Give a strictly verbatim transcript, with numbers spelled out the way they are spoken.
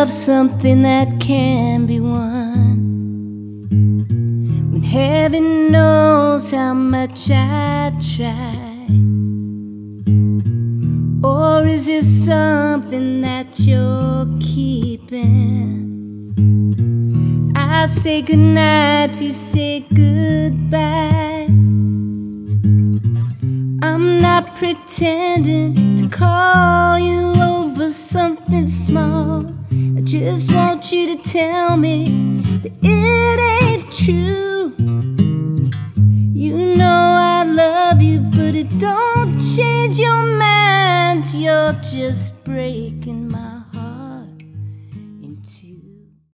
love something that can be won, when heaven knows how much I try? Or is it something that you're keeping? I say goodnight, you say goodbye. I'm not pretending to call you over something small. I just want you to tell me that it ain't true. You know I love you, but it don't change your mind. You're just breaking my